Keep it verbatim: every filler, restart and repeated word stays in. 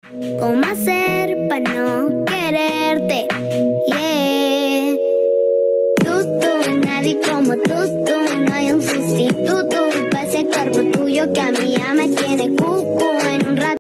¿Cómo hacer para no quererte? Yeah. Tú, tú, nadie como tú, tú, no hay un sustituto.